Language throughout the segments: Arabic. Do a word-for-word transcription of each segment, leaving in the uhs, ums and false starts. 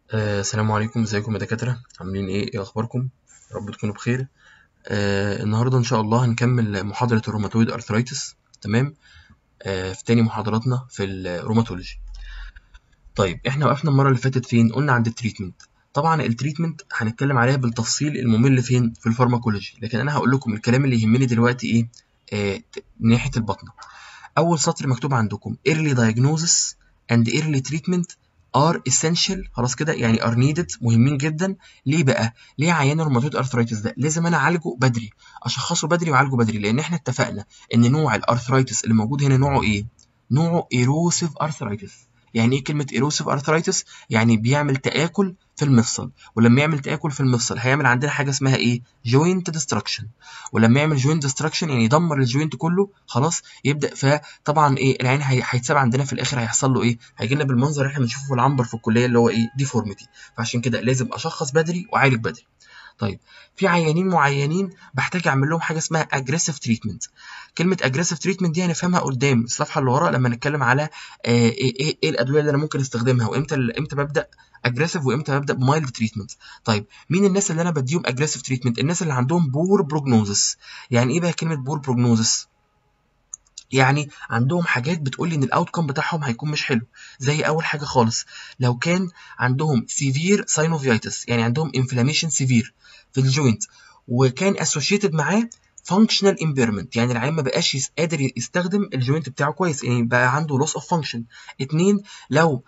آه، السلام عليكم، ازيكم يا دكاترة؟ عاملين ايه؟ ايه اخباركم؟ يا رب تكونوا بخير. آه، النهارده ان شاء الله هنكمل محاضرة الروماتويد ارثرايتس. تمام. آه، في تاني محاضراتنا في الروماتولوجي. طيب احنا وقفنا المرة اللي فاتت فين؟ قلنا عند التريتمنت. طبعا التريتمنت هنتكلم عليها بالتفصيل الممل فين؟ في الفارماكولوجي، لكن انا هقول لكم الكلام اللي يهمني دلوقتي ايه؟ آه، من ناحية البطنة. أول سطر مكتوب عندكم early diagnosis and early treatment are essential. خلاص كده يعني are needed، مهمين جدا. ليه بقى؟ ليه عيان الروماتويد ارثرايتس ده لازم انا اعالجه بدري، اشخصه بدري واعالجه بدري؟ لان احنا اتفقنا ان نوع الارثرايتس اللي موجود هنا نوعه ايه؟ نوعه ايروسيف ارثرايتس. يعني ايه كلمه ايروسيف ارثرايتس؟ يعني بيعمل تآكل في المفصل، ولما يعمل تآكل في المفصل هيعمل عندنا حاجه اسمها ايه؟ جوينت ديستراكشن. ولما يعمل جوينت ديستراكشن يعني يدمر الجوينت كله، خلاص يبدا ف طبعا ايه العين هي- هيتساب عندنا في الاخر، هيحصل له ايه؟ هيجي لنا بالمنظر اللي احنا بنشوفه في العنبر في الكليه اللي هو ايه؟ ديفورميتي. فعشان كده لازم اشخص بدري واعالج بدري. طيب في عيانين معينين بحتاج اعمل لهم حاجه اسمها اجريسيف تريتمنت. كلمه اجريسيف تريتمنت دي هنفهمها قدام الصفحه اللي ورا لما نتكلم على آه، ايه ايه إيه الادويه اللي انا ممكن استخدمها، وامتى امتى ببدا اجريسيف وامتى ببدا بمايلد تريتمنت. طيب مين الناس اللي انا بديهم اجريسيف تريتمنت؟ الناس اللي عندهم بور بروجنوزس. يعني ايه بقى كلمه بور بروجنوزس؟ يعني عندهم حاجات بتقول لي ان الاوتكم بتاعهم هيكون مش حلو. زي اول حاجه خالص، لو كان عندهم سيفير ساينوفيتس، يعني عندهم انفلاميشن سيفير في الجوينت، وكان اسوشيتد معاه فانكشنال امبيرمنت، يعني العيان ما بقاش يس- قادر يستخدم الجوينت بتاعه كويس، يعني بقى عنده لوس اوف فانكشن. اتنين، لو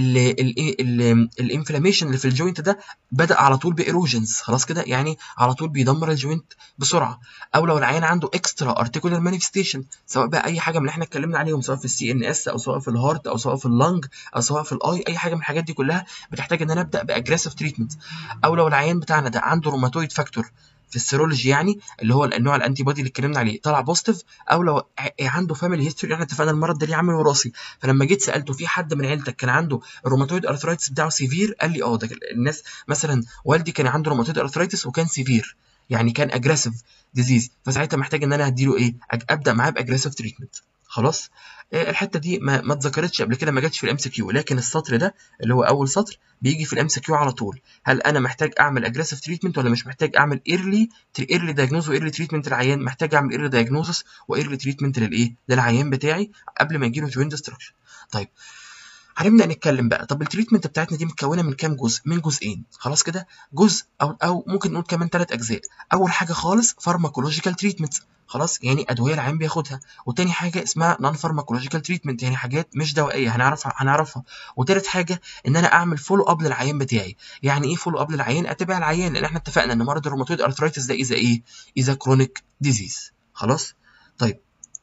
الانفلاميشن اللي في الجوينت ده بدأ على طول بايروجنز، خلاص كده يعني على طول بيدمر الجوينت بسرعه. او لو العيان عنده اكسترا ارتيكولار مانيفستيشن، سواء بقى اي حاجه من اللي احنا اتكلمنا عليهم، سواء في السي ان اس او سواء في الهارت او سواء في اللنج او سواء في الاي، اي حاجه من الحاجات دي كلها بتحتاج ان انا ابدا باجريسيف تريتمنت. او لو العيان بتاعنا ده عنده روماتويد فاكتور في السيرولوجي، يعني اللي هو النوع الانتي بودي اللي اتكلمنا عليه طلع بوزيتيف، او لو ع- عنده فاميلي هيستوري، احنا اتفقنا المرض ده ليه عامل وراثي. فلما جيت سالته في حد من عيلتك كان عنده الروماتويد ارثرايتس بتاعه سيفير؟ قال لي اه، ده الناس مثلا والدي كان عنده روماتويد ارثرايتس وكان سيفير، يعني كان اجريسيف ديزيز. فساعتها محتاج ان انا هديله ايه؟ أج- ابدا معاه باجريسيف تريتمنت. خلاص. آه، الحته دي ما ما اتذكرتش قبل كده، ما جاتش في الام سي كيو، لكن السطر ده اللي هو اول سطر بيجي في الام سي كيو على طول. هل انا محتاج اعمل اجريسيف تريتمنت ولا مش محتاج اعمل ايرلي ايرلي دايجنوز وايرلي تريتمنت للعيان؟ محتاج اعمل ايرلي دايجنوزس وايرلي تريتمنت للايه؟ للعيان بتاعي قبل ما يجي له جوينت ديستراكشن. طيب هنبدأ نتكلم بقى. طب التريتمنت بتاعتنا دي متكونة من كام جزء؟ من جزئين، خلاص كده. جزء او او ممكن نقول كمان ثلاث اجزاء. اول حاجة خالص فارماكولوجيكال تريتمنت، خلاص يعني ادوية العيان بياخدها. وتاني حاجة اسمها نون فارماكولوجيكال تريتمنت، يعني حاجات مش دوائية هنعرفها هنعرفها. وتالت حاجة ان انا اعمل فولو اب للعيان بتاعي. يعني ايه فولو اب للعيان؟ اتابع العيان، لان احنا اتفقنا ان مرض الروماتويد ارثرايتس ده اذا ايه؟ اذا كرونيك ديزيز. خلاص. طيب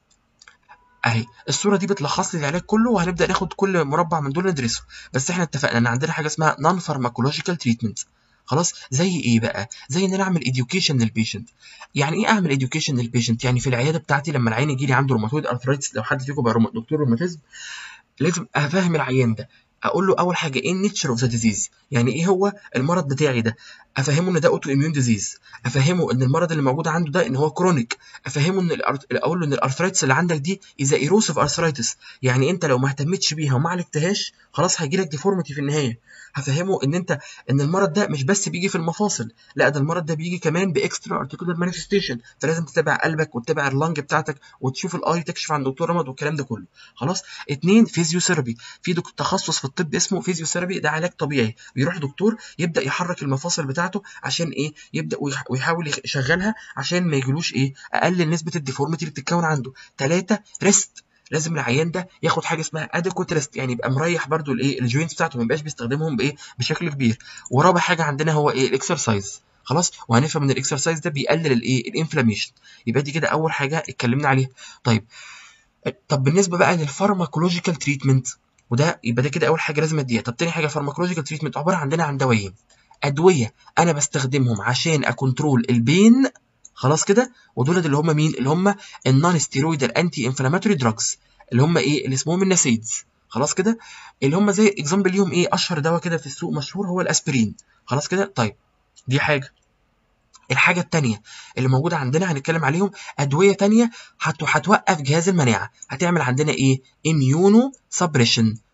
اهي الصوره دي بتلخص لي العلاج كله، وهنبدا ناخد كل مربع من دول ندرسه. بس احنا اتفقنا ان عندنا حاجه اسمها نون فارماكولوجيكال تريتمنت. خلاص. زي ايه بقى؟ زي ان انا اعمل education للبيشنت. يعني ايه اعمل education للبيشنت؟ يعني في العياده بتاعتي لما العيان يجي لي عنده روماتويد ارثرايتس، لو حد فيكم بقى روما- دكتور روماتيزم، لازم افهم العيان ده. اقول له اول حاجه ايه النيتشر اوف ذا ديزيز، يعني ايه هو المرض بتاعي ده. افهمه ان ده اوتو اميون ديزيز. افهمه ان المرض اللي موجود عنده ده ان هو كرونيك. افهمه ان الأرت... اقول له ان الارثرايتس اللي عندك دي اذا ايروسيف ارثرايتس، يعني انت لو ما اهتمتش بيها وما عالجتهاش خلاص هيجي لك ديفورميتي في النهايه. هفهمه ان انت ان المرض ده مش بس بيجي في المفاصل، لا ده المرض ده بيجي كمان باكسترا ارتيكولار مانيفستيشن، فلازم تتابع قلبك وتتابع اللنج بتاعتك وتشوف الاي، تكشف عن دكتور رمد والكلام ده كله. خلاص. اتنين فيزيوثيرابي. في دك- تخصص في الطب اسمه فيزيوثيرابي، ده علاج طبيعي، بيروح دكتور يبدا يحرك المفاصل بتاعته عشان ايه؟ يبدا ويح- ويحاول يخ- يشغلها عشان ما يجيلوش ايه؟ اقلل نسبه الديفورميتي اللي بتتكون عنده. ثلاثة ريست. لازم العيان ده ياخد حاجه اسمها اديكوت ريست، يعني يبقى مريح برده الايه؟ الجوينتس بتاعته، ما يبقاش بيستخدمهم بايه؟ بشكل كبير. ورابع حاجه عندنا هو ايه؟ الاكسرسايز. خلاص. وهنفهم ان الاكسرسايز ده بيقلل الايه؟ الانفلاميشن. يبقى دي كده اول حاجه اتكلمنا عليها. طيب طب بالنسبه بقى للفارماكولوجيكال تريتمنت، وده يبقى ده كده اول حاجه لازم اديها. طب تاني حاجه الفارماكولوجيكال تريتمنت عباره عندنا عن دوايين، ادويه انا بستخدمهم عشان اكونترول البين، خلاص كده. ودول اللي هم مين؟ اللي هم النون ستيرويدال انتي انفلاماتوري دراجز، اللي هم ايه؟ اللي اسمهم النسيدز. خلاص كده. اللي هم زي اكزامبل ليهم ايه؟ اشهر دواء كده في السوق مشهور هو الاسبرين. خلاص كده. طيب دي حاجه. الحاجة التانية اللي موجودة عندنا هنتكلم عليهم أدوية تانية هت- هتوقف جهاز المناعة، هتعمل عندنا إيه؟ immuno suppression.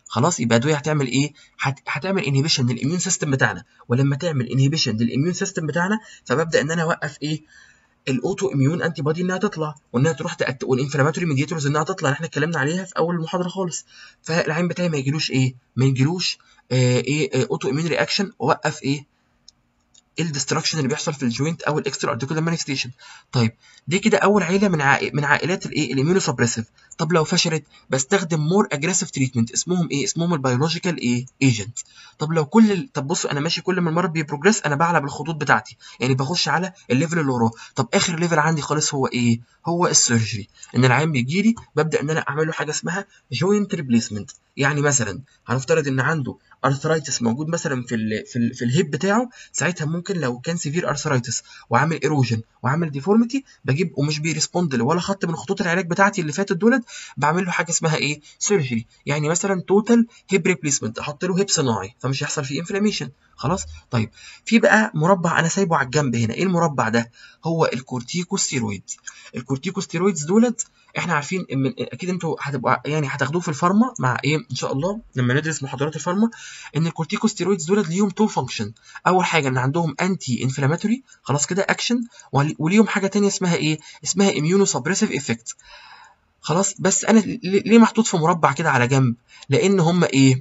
خلاص يبقى ادويه هتعمل ايه؟ هت... هتعمل انهبيشن للاميون سيستم بتاعنا، ولما تعمل انهبيشن للاميون سيستم بتاعنا فببدا ان انا اوقف ايه؟ الاوتو اميون انتي بودي انها تطلع، وانها تروح تأت... والانفلاماتوري ميديتورز انها تطلع اللي احنا اتكلمنا عليها في اول المحاضره خالص. فالعين بتاعي ما يجيلوش ايه؟ ما يجيلوش آه ايه اوتو اميون رياكشن، اوقف ايه؟ الدستركشن اللي بيحصل في الجوينت او الاكسترا ارتيكولار مانيفستيشن. طيب دي كده اول عيله من عائل من عائلات الايه؟ الاميونو سبريسيف. طب لو فشلت بستخدم مور اجريسيف تريتمنت، اسمهم ايه؟ اسمهم البيولوجيكال ايه؟ ايجنت. طب لو كل ال... طب بصوا انا ماشي كل ما المرض بيبروجريس انا بعلى بالخطوط بتاعتي، يعني بخش على الليفل اللي وراه. طب اخر ليفل عندي خالص هو ايه؟ هو السيرجري. ان العيان بيجي لي ببدا ان انا اعمل له حاجه اسمها جوينت ريبليسمنت. يعني مثلا هنفترض ان عنده ارثرايتس موجود مثلا في ال في ال في الهيب بتاعه، ساعتها ممكن لو كان سيفير ارثرايتس وعامل ايروجن وعامل ديفورميتي بجيب ومش بيرسبوند ولا خط من خطوط العلاج بتاعتي اللي فاتت دولت، بعمل له حاجه اسمها ايه؟ سيرجري. يعني مثلا توتال هيب ريبليسمنت، احط له هيب صناعي فمش هيحصل فيه انفلاميشن. خلاص. طيب في بقى مربع انا سايبه على الجنب هنا، ايه المربع ده؟ هو الكورتيكوستيرويد. الكورتيكوستيرويدز دولت احنا عارفين ان اكيد انتوا هتبقوا يعني هتاخدوه في الفارما مع ايه ان شاء الله لما ندرس محاضرات الفارما، ان الكورتيكوستيرويدز دولت ليهم تو فانكشن. اول حاجه ان عندهم انتي انفلاماتوري خلاص كده اكشن، وليهم حاجه ثانيه اسمها ايه؟ اسمها اميونو سبريسيف افكت. خلاص. بس انا ليه محطوط في مربع كده على جنب؟ لان هم ايه؟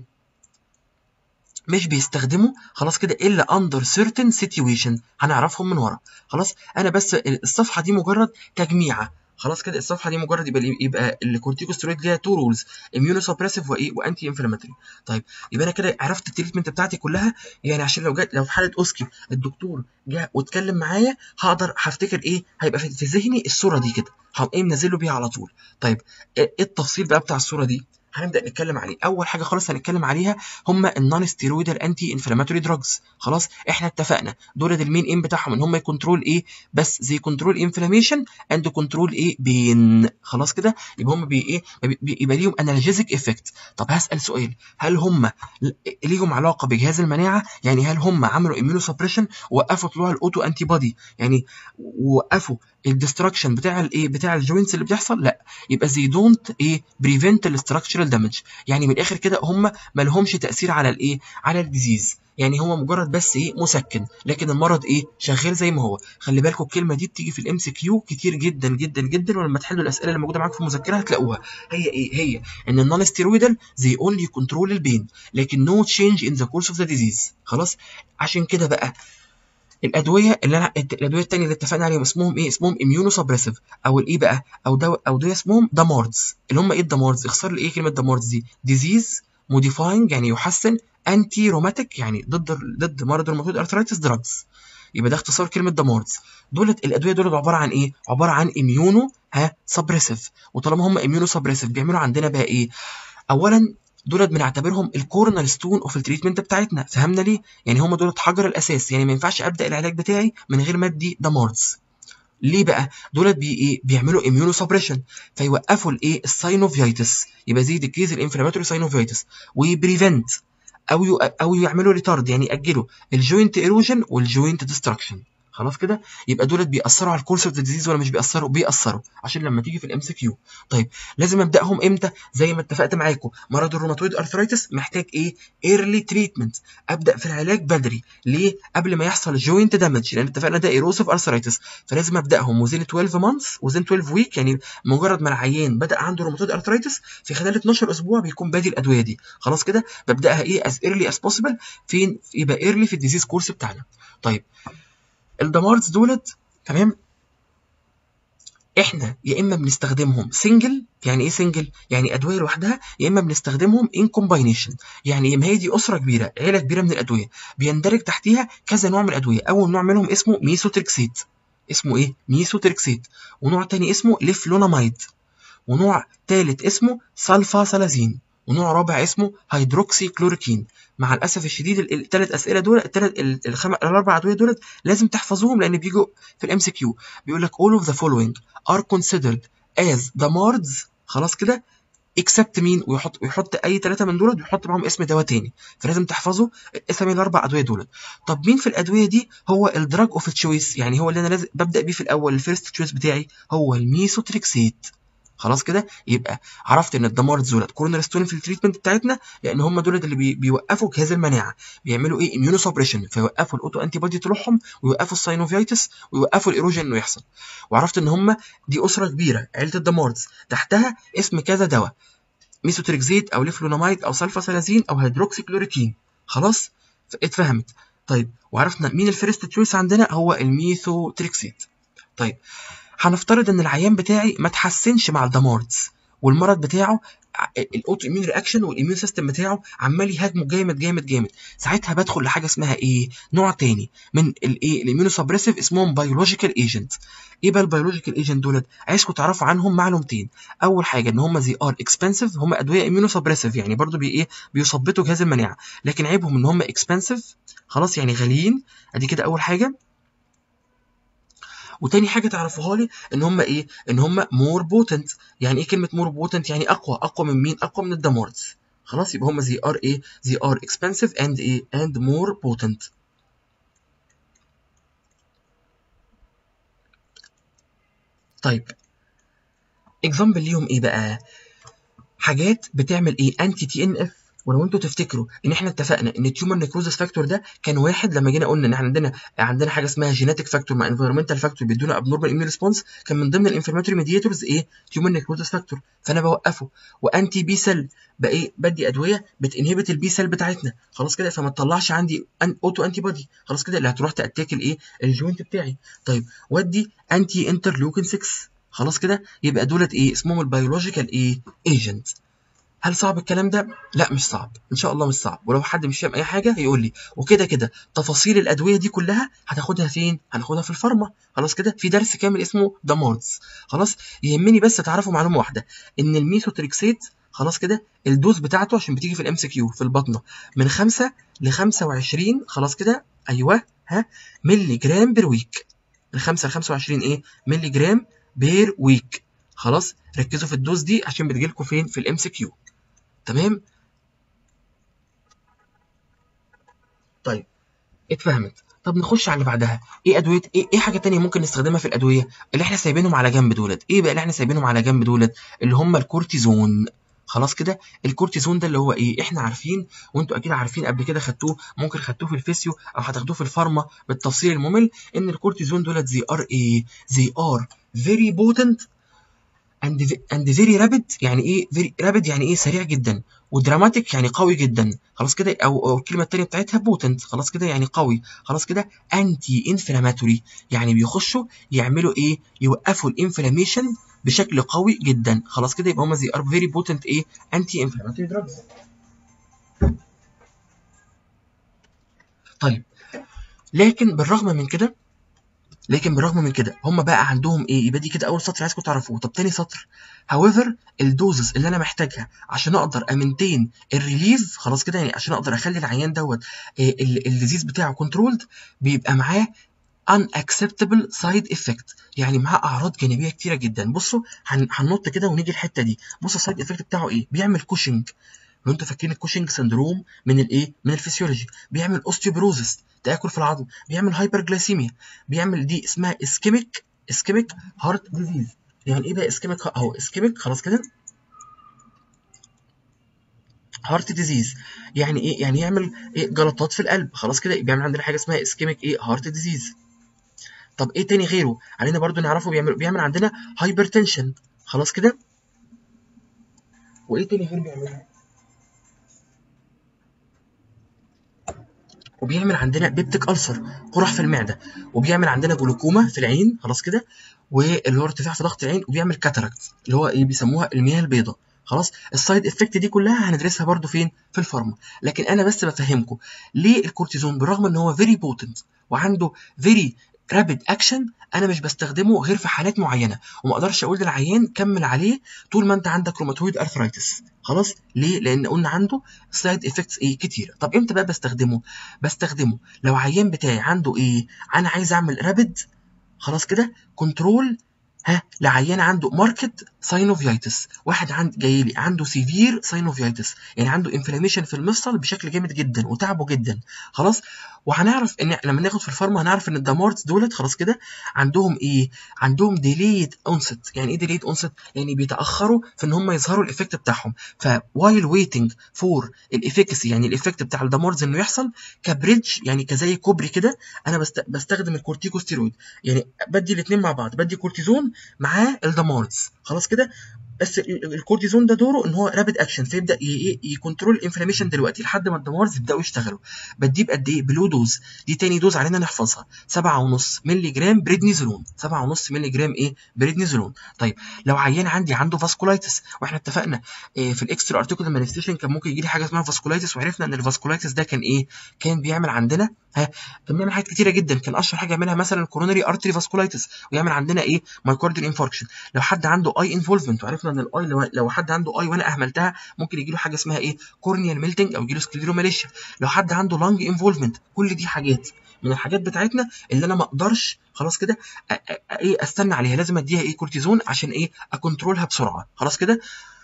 مش بيستخدموا خلاص كده الا اندر سيرتن سيتويشن، هنعرفهم من ورا. خلاص. انا بس الصفحه دي مجرد تجميعه. خلاص كده الصفحه دي مجرد يبقى يبقى الكورتيكوستيرويد ليها تو رولز، اميونو سبريسيف وايه؟ وانتي انفلاماتوري. طيب يبقى انا كده عرفت التريتمنت بتاعتي كلها، يعني عشان لو جت لو في حاله اوسكي الدكتور جه واتكلم معايا هقدر هفتكر ايه؟ هيبقى في ذهني الصوره دي كده، هقوم ايه منزله بيها على طول. طيب ايه التفصيل بقى بتاع الصوره دي؟ هنبدا نتكلم عليه. اول حاجه خالص هنتكلم عليها هم النون ستيرويدال انتي انفلاماتوري دراجز. خلاص احنا اتفقنا دول المين ايم بتاعهم ان هم يكنترول ايه؟ بس زي كنترول انفلاميشن اند كنترول ايه؟ بين. خلاص كده يبقى هم بي ايه؟ يبقى ليهم انالجيزيك افكت. طب هسال سؤال، هل هم ليهم علاقه بجهاز المناعه؟ يعني هل هم عملوا اميونو سبريشن ووقفوا طلوع الاوتو انتي بودي يعني ووقفوا الدستركشن بتاع الايه؟ بتاع الجوينتس اللي بيحصل؟ لا. يبقى زي دونت ايه؟ بريفنت الاستراكشرال دامج. يعني من الاخر كده هم ما لهمش تاثير على الايه؟ على الديزيز. يعني هو مجرد بس ايه؟ مسكن، لكن المرض ايه؟ شغال زي ما هو. خلي بالكم الكلمه دي بتيجي في الام سي كيو كتير جدا جدا جدا، ولما تحلوا الاسئله اللي موجوده معاكم في المذكره هتلاقوها. هي ايه؟ هي ان النون ستيرويدال زي اونلي كنترول البين لكن نو تشينج ان ذا كورس اوف ذا ديزيز. خلاص. عشان كده بقى الادويه اللي انا الادويه الثانيه اللي اتفقنا عليهم اسمهم ايه؟ اسمهم اميونو سبريسيف او الايه بقى؟ او دواء او دواء اسمهم داماردز. اللي هم ايه الداماردز؟ اختصار لايه كلمه داماردز دي؟ ديزيز موديفاينج يعني يحسن، انتي روماتيك يعني ضد ضد مرض الروماتويد ارثرايتس دراجز. يبقى ده اختصار كلمه داماردز. دولت الادويه دولت عباره عن ايه؟ عباره عن اميونو ها سبريسيف. وطالما هم اميونو سبريسيف بيعملوا عندنا بقى ايه؟ اولا دولت بنعتبرهم الكورنر ستون اوف التريتمنت بتاعتنا. فهمنا ليه؟ يعني هم دولت حجر الاساس، يعني ما ينفعش ابدا العلاج بتاعي من غير ما ادي داماردز. ليه بقى؟ دولت بي ايه؟ بيعملوا اميونو سبريشن فيوقفوا الايه؟ الساينوفيايتس. يبقى زي ديكريز الانفلاماتوري ساينوفيايتس، ويبريفنت او يو او يعملوا ريتارد يعني ياجلوا الجوينت ايروجن والجوينت ديستراكشن. خلاص كده يبقى دولت بيأثروا على الكورس اوف ذا ديزيز ولا مش بيأثروا؟ بيأثروا عشان لما تيجي في الام سي كيو. طيب لازم ابداهم امتى؟ زي ما اتفقت معاكم مرض الروماتويد ارثرايتس محتاج ايه؟ ايرلي تريتمنت. ابدا في العلاج بدري. ليه؟ قبل ما يحصل جوينت دامج، لان اتفقنا ده ايروسيف ارثرايتس، فلازم ابداهم وزين اتناشر مانثs وزين اتناشر ويك. يعني مجرد ما العيان بدا عنده روماتويد ارثرايتس في خلال اتناشر اسبوع بيكون بادي الادويه دي. خلاص كده ببداها ايه؟ از ايرلي از بوسيبل. فين؟ يبقى ايرلي في الديزيز كورس بتاعنا. طيب الدماردز دولت تمام احنا يا اما بنستخدمهم سنجل. يعني ايه سنجل؟ يعني ادويه لوحدها، يا اما بنستخدمهم ان كومباينيشن. يعني ما هي دي اسره كبيره، عيله كبيره من الادويه بيندرج تحتيها كذا نوع من الادويه. اول نوع منهم اسمه ميثوتريكسيت. اسمه ايه؟ ميثوتريكسيت. ونوع تاني اسمه ليفلوناميد. ونوع ثالث اسمه سلفاسلازين. ونوع رابع اسمه هيدروكسي كلوريكين. مع الاسف الشديد الثلاث اسئله دول الثلاث الخم... الاربع ادويه دول لازم تحفظوهم لان بيجوا في الام سي كيو. بيقول لك all of the following are considered as DAMARDs. خلاص كده اكسبت مين؟ ويحط ويحط اي ثلاثه من دول ويحط معاهم اسم دواء تاني. فلازم تحفظوا اسامي الاربع ادويه دول. طب مين في الادويه دي هو الدراج اوف تشويس؟ يعني هو اللي انا لازم ببدا بيه في الاول. الفيرست تشويس بتاعي هو الميثوتريكسيت. خلاص كده يبقى عرفت ان الدمارز دولت كورنر ستون في التريتمنت بتاعتنا، لان هم دولت اللي بي بيوقفوا جهاز المناعه، بيعملوا ايه اميونو سبريشن، فيوقفوا الاوتو انتي بودي تروحهم، ويوقفوا الساينوفيتس، ويوقفوا الايروجين انه يحصل. وعرفت ان هم دي اسره كبيره، عيله الدمارز تحتها اسم كذا دواء، ميثوتريكزيت او ليفلوناميد او سلفاسلازين او هيدروكسي كلوريكين. خلاص اتفهمت. طيب وعرفنا مين الفيرست تشويس عندنا، هو الميثوتريكسيت. طيب هنفترض ان العيان بتاعي ما تحسنش مع الدمارز، والمرض بتاعه الاوتو اميون رياكشن والاميون سيستم بتاعه عمال يهاجمه جامد جامد جامد. ساعتها بدخل لحاجه اسمها ايه، نوع تاني من الايه الاميونو سبريسيف، اسمهم بيولوجيكال ايجنت. ايه بقى البيولوجيكال ايجنت دولت؟ عايزكم تعرفوا عنهم معلومتين. اول حاجه ان هم زي ار اكسبنسيف، هم ادويه اميونو سبريسيف، يعني برضو بي ايه بيثبطوا جهاز المناعه، لكن عيبهم ان هم اكسبنسيف، خلاص يعني غاليين. ادي كده اول حاجه. وتاني حاجه تعرفوها لي ان هم ايه، ان هم مور بوتنت. يعني ايه كلمه مور بوتنت؟ يعني اقوى. اقوى من مين؟ اقوى من الدمارز. خلاص يبقى هم زي ار ايه، زي ار اكسبنسيف اند ايه اند مور بوتنت. طيب اكزامبل ليهم ايه بقى؟ حاجات بتعمل ايه انتي تي ان اف. ولو انتوا تفتكروا ان احنا اتفقنا ان التيومر نيكروزس فاكتور ده كان واحد، لما جينا قلنا ان احنا عندنا عندنا حاجه اسمها جينيتك فاكتور مع انفيرمنتال فاكتور بيدونا ابنورمال اميون ريسبونس، كان من ضمن الانفلاماتوري ميديتورز ايه تيومر نيكروزس فاكتور، فانا بوقفه. وانتي بي سيل بقى ايه، بدي ادويه بتنهبت البي سيل بتاعتنا، خلاص كده، فما تطلعش عندي أن اوتو انتي بودي، خلاص كده، اللي هتروح تاتاك الايه الجوينت بتاعي. طيب ودي انتي انترلوكين ستة، خلاص كده، يبقى دولت ايه اسمهم البيولوجيكال ايه ايجنت. هل صعب الكلام ده؟ لا مش صعب، ان شاء الله مش صعب. ولو حد مش فاهم اي حاجه يقول لي. وكده كده تفاصيل الادويه دي كلها هتاخدها فين؟ هناخدها في الفارما، خلاص كده، في درس كامل اسمه دمارز. خلاص يهمني بس تعرفوا معلومه واحده، ان الميثوتريكسيت خلاص كده الدوز بتاعته عشان بتيجي في الام سي كيو في البطنه من خمسة ل خمسة وعشرين، خلاص كده، ايوه ها، ملي جرام بير ويك. من خمسة ل خمسة وعشرين ايه ملي جرام بير ويك. خلاص ركزوا في الدوز دي عشان بتجيلكوا فين في الام سي كيو. تمام. طيب اتفهمت. طب نخش على اللي بعدها. ايه ادويه ايه ايه حاجه تانية ممكن نستخدمها في الادويه اللي احنا سايبينهم على جنب دولت؟ ايه بقى اللي احنا سايبينهم على جنب دولت؟ اللي هم الكورتيزون. خلاص كده الكورتيزون ده اللي هو ايه، احنا عارفين وانتوا اكيد عارفين قبل كده خدتوه، ممكن خدتوه في الفيسيو او هتاخدوه في الفارما بالتفصيل الممل، ان الكورتيزون دولت زي ار ايه زي ار فيري بوتنت and and very rapid. يعني ايه very rapid؟ يعني ايه سريع جدا. ودراماتيك يعني قوي جدا، خلاص كده، او, أو الكلمه الثانيه بتاعتها بوتنت، خلاص كده يعني قوي، خلاص كده. انتي انفلاماتوري يعني بيخشوا يعملوا ايه، يوقفوا الانفلاميشن بشكل قوي جدا، خلاص كده، يبقى هم زي ار فيري بوتنت ايه انتي انفلاماتوري دراجز. طيب لكن بالرغم من كده لكن بالرغم من كده هم بقى عندهم ايه، يبقى دي كده اول سطر عايزكم تعرفوه. طب تاني سطر، however الدوزز اللي انا محتاجها عشان اقدر امنتين الريليف، خلاص كده، يعني عشان اقدر اخلي العيان دوت الليزيز بتاعه كنترولد، بيبقى معاه unacceptable side effect، يعني معاه اعراض جانبيه كتيره جدا. بصوا هننط كده ونيجي الحته دي. بصوا السايد افكت بتاعه ايه، بيعمل كوشنج. لو انتوا فاكرين الكوشنج سندروم من الايه من الفسيولوجي، بيعمل اوستيوبروزس تاكل في العظم، بيعمل هايبرجلايسيميا، بيعمل دي اسمها اسكيميك اسكيميك هارت ديزيز. يعني ايه بقى اسكيميك اهو اسكيميك، خلاص كده، هارت ديزيز. يعني ايه، يعني يعمل ايه جلطات في القلب، خلاص كده، بيعمل عندنا حاجه اسمها اسكيميك ايه هارت ديزيز. طب ايه تاني غيره علينا برضو نعرفه؟ بيعمل بيعمل عندنا هايبرتنشن، خلاص كده. وايه تاني غير بيعملها؟ وبيعمل عندنا بيبتيك ألسر، قرح في المعده، وبيعمل عندنا جلوكوما في العين، خلاص كده، واللي هو ارتفاع في ضغط العين، وبيعمل كاتاراكت اللي هو ايه بيسموها المياه البيضاء. خلاص السايد افكت دي كلها هندرسها برضو فين في الفارما. لكن انا بس بفهمكم ليه الكورتيزون بالرغم ان هو فيري بوتنت وعنده فيري رابيد اكشن، انا مش بستخدمه غير في حالات معينه، وما اقدرش اقول للعيان كمل عليه طول ما انت عندك روماتويد ارثرايتس. خلاص ليه؟ لان قلنا عنده سايد افكتس ايه كتير. طب امتى بقى بستخدمه؟ بستخدمه لو عيان بتاعي عنده ايه، انا عايز اعمل رابيد، خلاص كده، كنترول، ها، لعيان عنده ماركت ساينوفيايتس، واحد عند جاي لي عنده سيفير ساينوفيايتس، يعني عنده انفلاميشن في المفصل بشكل جامد جدا وتعبه جدا، خلاص، وهنعرف ان لما ناخد في الفارما هنعرف ان الدمارز دولت خلاص كده عندهم ايه؟ عندهم ديليد اونست. يعني ايه ديليد اونست؟ يعني بيتاخروا في ان هم يظهروا الايفكت بتاعهم. فوايل ويتنج فور الافيكسي، يعني الايفكت بتاع الدمارز انه يحصل، كبريدج يعني كزي كوبري كده، انا بست... بستخدم الكورتيكوستيرويد. يعني بدي الاثنين مع بعض، بدي كورتيزون مع الدمارز خلاص كده. بس الكورتيزون ده دوره ان هو رابيد اكشن، فيبدا يكنترول الانفلاميشن دلوقتي لحد ما الدمارز يبداوا يشتغلوا. بديه بقد ايه؟ بلو دوز. دي تاني دوز علينا نحفظها، سبعة ونص مللي جرام بريدنيزولون. سبعة ونص مللي جرام ايه؟ بريدنيزولون. طيب لو عيان عندي عنده فاسكولايتس، واحنا اتفقنا إيه في الاكسترا ارتيكولار مانيفستيشن كان ممكن يجي لي حاجه اسمها فاسكولايتس، وعرفنا ان الفاسكولايتس ده كان ايه؟ كان بيعمل عندنا ها كان بيعمل حاجات كتيره جدا. كان اشهر حاجه يعملها مثلا كورونري ارتري فاسكولايتس، ويعمل عندنا ايه؟ مايكارديال انفاركشن. لو حد عنده اي انفولفمنت، وعرفنا ان الاي لو, لو حد عنده اي وانا اهملتها ممكن يجي له حاجه اسمها ايه؟ كورنيال ميلتنج، او يجي له سكليروماليشيا. لو حد عنده لانج انفولفمنت، كل دي حاجات من الحاجات بتاعتنا اللي انا ما اقدرش خلاص كده ايه استنى عليها، لازم اديها ايه؟ كورتيزون عشان ايه؟ اكنترولها بسرعه خلاص كده.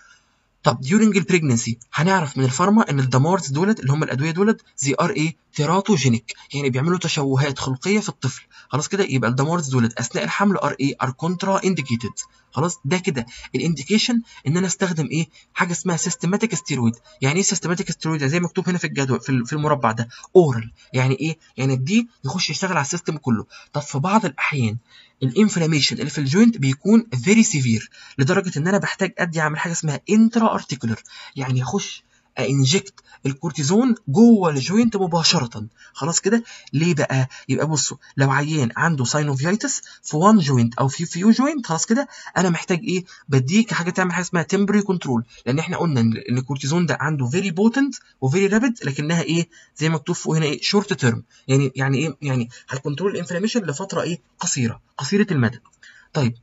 طب during البريجنسي هنعرف من الفارما ان الدمارز دولت اللي هم الادويه دولت زي ار ايه؟ تيراتوجينيك، يعني بيعملوا تشوهات خلقيه في الطفل خلاص كده. يبقى الدمارز دولت اثناء الحمل ار ايه؟ ار كونترا انديكيتد خلاص. ده كده الانديكيشن ان انا استخدم ايه؟ حاجه اسمها سيستماتيك ستيرويد. يعني ايه سيستماتيك ستيرويد؟ زي مكتوب هنا في الجدول في المربع ده، اورال. يعني ايه؟ يعني دي يخش يشتغل على السيستم كله. طب في بعض الاحيان الانفلاميشن اللي في الجوينت بيكون فيري سيفير لدرجه ان انا بحتاج ادي اعمل حاجه اسمها انترا ارتيكولر، يعني اخش انجكت الكورتيزون جوه الجوينت مباشره خلاص كده. ليه بقى؟ يبقى بصوا، لو عيان عنده ساينوفيايتس في وان جوينت او في فيو جوينت خلاص كده، انا محتاج ايه؟ بديك حاجه تعمل حاجه اسمها تمبري كنترول، لان احنا قلنا ان الكورتيزون ده عنده فيري بوتنت وفيري رابيد، لكنها ايه؟ زي ما مكتوب فوق هنا ايه؟ شورت تيرم. يعني يعني ايه؟ يعني هتكنترول الانفلاميشن لفتره ايه؟ قصيره قصيره المدى. طيب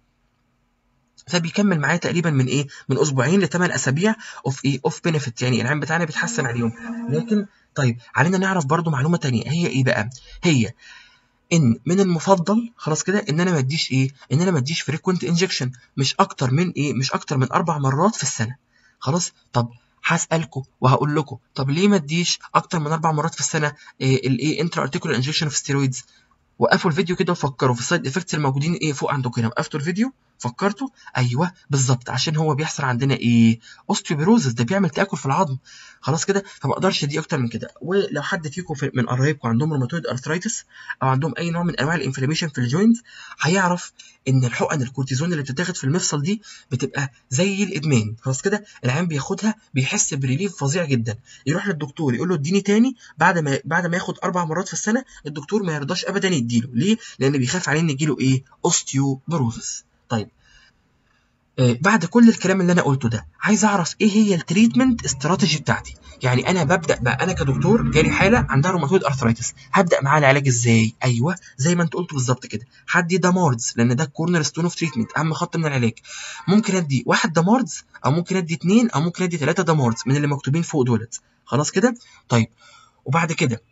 فبيكمل معايا تقريبا من ايه؟ من اسبوعين لثمان اسابيع اوف ايه؟ اوف بنفيت، يعني العين بتاعنا بيتحسن عليهم. لكن طيب علينا نعرف برضو معلومه ثانيه، هي ايه بقى؟ هي ان من المفضل خلاص كده ان انا ما اديش ايه؟ ان انا ما اديش فريكوينت انجكشن، مش اكتر من ايه؟ مش اكتر من اربع مرات في السنه خلاص. طب هسالكم وهقول لكم، طب ليه ما اديش اكتر من اربع مرات في السنه إيه الايه؟ انترا ارتيكولار انجكشن اوف ستيرويدز؟ وقفوا الفيديو كده وفكروا في السايد افكتس الموجودين ايه فوق عندكم هنا. وقفتوا الفيديو فكرتوا؟ ايوه بالظبط، عشان هو بيحصل عندنا ايه؟ اوستيوبيروزس، ده بيعمل تاكل في العظم خلاص كده. فما اقدرش دي اكتر من كده. ولو حد فيكم في من قرايبكم عندهم روماتويد ارثرايتس او عندهم اي نوع من انواع الانفلاميشن في الجوينت، هيعرف ان الحقن الكورتيزون اللي بتتاخد في المفصل دي بتبقى زي الادمان خلاص كده. العيان بياخدها بيحس بريليف فظيع جدا، يروح للدكتور يقول له اديني تاني بعد ما بعد ما ياخد اربع مرات في السنه. الدكتور ما يرضاش ابدا يديله، ليه؟ لان بيخاف عليه ان يجيله ايه؟ اوستيوبروزس. طيب آه بعد كل الكلام اللي انا قلته ده، عايز اعرف ايه هي التريتمنت استراتيجي بتاعتي. يعني انا ببدا بقى، انا كدكتور جالي حاله عندها روماتويد ارثرايتس، هبدا معاها العلاج ازاي؟ ايوه زي ما انت قلت بالظبط كده، هدي داماردز لان ده الكورنر ستون اوف تريتمنت، اهم خط من العلاج. ممكن ادي واحد داماردز، او ممكن ادي اثنين، او ممكن ادي ثلاثه داماردز من اللي مكتوبين فوق دولت خلاص كده. طيب وبعد كده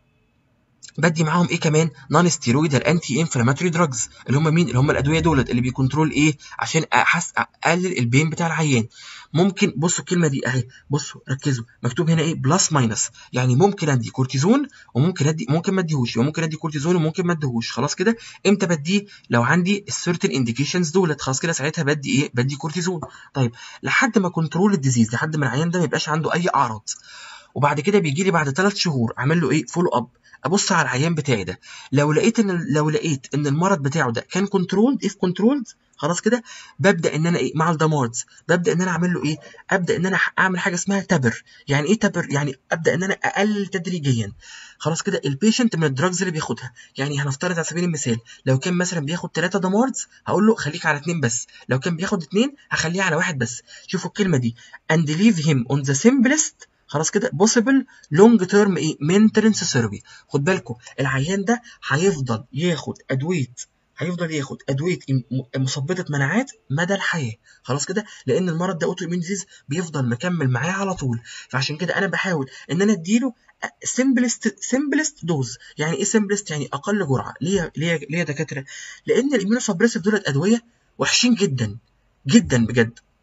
بدي معاهم ايه كمان؟ نون ستيرويدال انتي انفلاماتوري دراجز، اللي هم مين؟ اللي هم الادويه دولت اللي بيكنترول ايه؟ عشان احس اقلل البين بتاع العيان. ممكن بصوا الكلمه دي اهي، بصوا ركزوا مكتوب هنا ايه؟ بلس ماينس، يعني ممكن ادي كورتيزون وممكن ادي ممكن ما اديهوش، وممكن ادي كورتيزون وممكن ما اديهوش خلاص كده. امتى بديه؟ لو عندي السيرتن انديكيشنز دولت خلاص كده، ساعتها بدي ايه؟ بدي كورتيزون. طيب لحد ما كنترول الديزيز، لحد ما العيان ده ما يبقاش عنده اي اعراض. وبعد كده بيجي لي بعد ثلاث شهور اعمل له ايه؟ فولو اب، ابص على العيان بتاعي ده. لو لقيت ان لو لقيت ان المرض بتاعه ده كان كنترولد، اف كنترولد خلاص كده، ببدا ان انا ايه؟ مع الدماردز ببدا ان انا اعمل له ايه؟ ابدا ان انا اعمل حاجه اسمها تبر. يعني ايه تبر؟ يعني ابدا ان انا اقلل تدريجيا خلاص كده البيشنت من الدراجز اللي بياخدها. يعني هنفترض على سبيل المثال لو كان مثلا بياخد ثلاثة دماردز، هقول له خليك على اثنين بس. لو كان بياخد اثنين هخليه على واحد بس. شوفوا الكلمه دي، and leave him on the simplest خلاص كده possible long term ايه؟ maintenance therapy. خد بالكم العيان ده هيفضل ياخد ادويه هيفضل ياخد ادويه مثبطه مناعات مدى الحياه خلاص كده، لان المرض ده اوتو اميون ديزيز بيفضل مكمل معاه على طول. فعشان كده انا بحاول ان انا اديله simplest simplest دوز. يعني ايه simplest؟ يعني اقل جرعه. ليه ليه ليه يا دكاتره؟ لان الاميونوسبريسيف دولت ادويه وحشين جدا جدا بجد.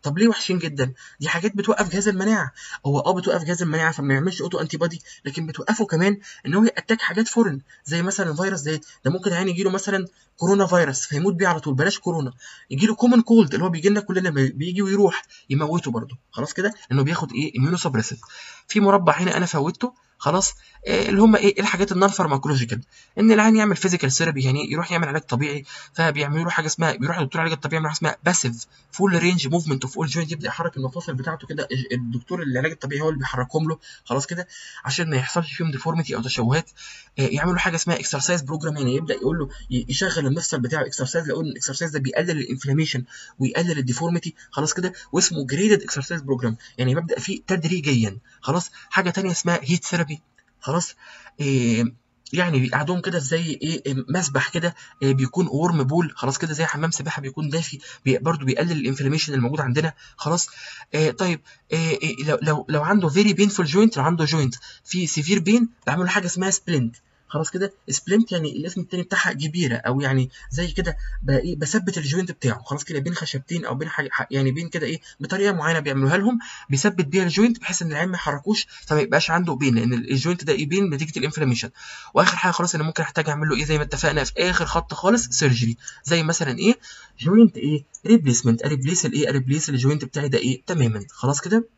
طب ليه وحشين جدا؟ دي حاجات بتوقف جهاز المناعه. هو اه بتوقف جهاز المناعه فما يعملش اوتو انتي بودي، لكن بتوقفه كمان ان هو ياتاك حاجات فورن، زي مثلا فيروس زي ده ممكن يعني يجي له مثلا كورونا فيروس فيموت بيه على طول، بلاش كورونا، يجي له كومن كولد اللي هو بيجي لنا كلنا بيجي ويروح، يموته برده خلاص كده، لانه بياخد ايه اميونو سبريسيف. في مربع هنا انا فوتته خلاص، إيه اللي هم ايه الحاجات النون فارماكولوجيكال، ان العيان يعمل فيزيكال ثيرابي، يعني يروح يعمل علاج طبيعي، فبيعملوا له حاجه اسمها، بيروح لدكتور العلاج الطبيعي يعمل حاجه اسمها باسيف فول رينج موفمنت اوف اول جوينت، يبدا يحرك المفاصل بتاعته كده، الدكتور العلاج الطبيعي هو اللي بيحركهم له خلاص كده، عشان ما يحصلش فيهم ديفورميتي او تشوهات. يعملوا حاجه اسمها اكسرسايز بروجرام، يعني يبدا يقول له يشغل المفصل بتاعه اكسرسايز، لو ان الاكسرسايز ده بيقلل الانفلاميشن ويقلل الديفورميتي خلاص كده، واسمه جريدد اكسرسايز بروجرام، يعني ببدا فيه تدريجيا خلاص. حاجه ثانيه اسمها هيت ثيرابي خلاص، إيه يعني بيقعدوهم كده زي ايه مسبح كده، إيه بيكون ورم بول خلاص كده، زي حمام سباحه بيكون دافي، بي برضه بيقلل الانفلاميشن الموجود عندنا خلاص. إيه طيب إيه إيه لو لو لو عنده فيري بينفول جوينت، لو عنده جوينت في سيفير بين، بعمل له حاجه اسمها سبلنت خلاص كده. سبلنت يعني الاسم التاني بتاعها جبيره، او يعني زي كده ايه بثبت الجوينت بتاعه خلاص كده بين خشبتين، او بين حاجه يعني بين كده ايه بطريقه معينه بيعملوها لهم، بيثبت بيها الجوينت بحيث ان العين ما يحركوش، فما يبقاش عنده بين، لان الجوينت ده ايه بين نتيجه الانفلاميشن. واخر حاجه خلاص انا ممكن احتاج اعمل له ايه زي ما اتفقنا في اخر خط خالص، سيرجري، زي مثلا ايه جوينت ايه ريبليسمنت، اريبليس الايه اريبليس الجوينت بتاعي ده ايه تماما خلاص كده.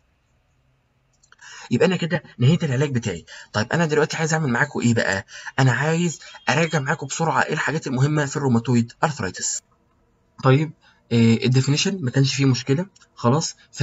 يبقى انا كده نهيت العلاج بتاعي. طيب انا دلوقتي عايز اعمل معاكم ايه بقى؟ انا عايز اراجع معاكم بسرعه ايه الحاجات المهمه في الروماتويد ارثرايتس. طيب الديفينيشن ما كانش فيه مشكله خلاص.